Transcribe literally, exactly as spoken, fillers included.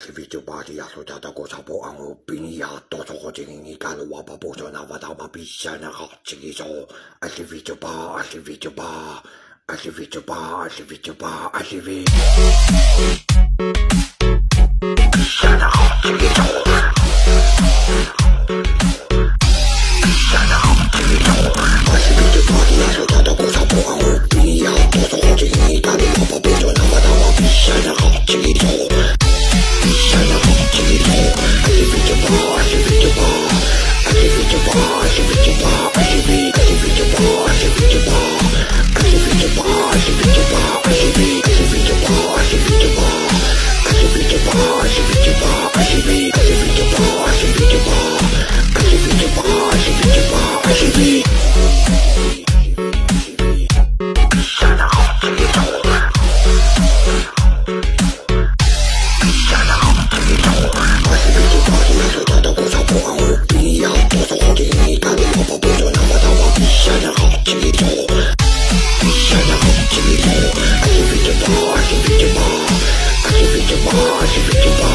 Vídeo body asociado con sabor a un opinión, todo jodido y cada guapa puso una vada ma pisana chiquizo. Así vídeo ba, así vídeo ba, así vídeo ba, así vídeo ba, así vídeo. Pisana chiquizo. Pisana chiquizo. Así vídeo body asociado con sabor a un opinión, todo jodido y cada guapa puso una vada ma pisana chiquizo. Bye.